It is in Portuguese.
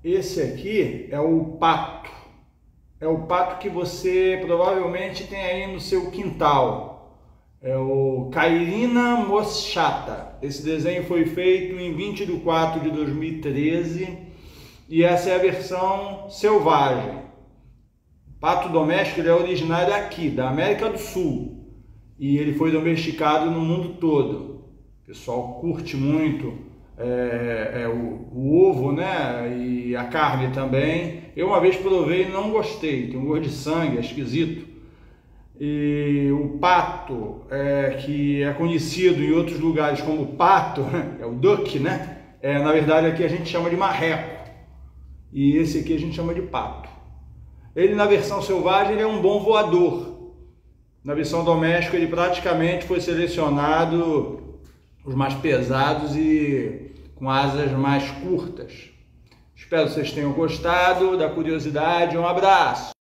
Esse aqui é o pato. É o pato que você provavelmente tem aí no seu quintal. É o Cairina moschata. Esse desenho foi feito em 20 de 4 de 2013 e essa é a versão selvagem. O pato doméstico ele é originário aqui, da América do Sul, e ele foi domesticado no mundo todo. O pessoal curte muito o ovo, né? E a carne também. Eu uma vez provei e não gostei, tem um gosto de sangue, é esquisito. E o pato, que é conhecido em outros lugares como pato, é o duck, né? Na verdade aqui a gente chama de marreco. E esse aqui a gente chama de pato. Ele na versão selvagem ele é um bom voador. Na versão doméstica ele praticamente foi selecionado os mais pesados e com asas mais curtas. Espero que vocês tenham gostado da curiosidade. Um abraço!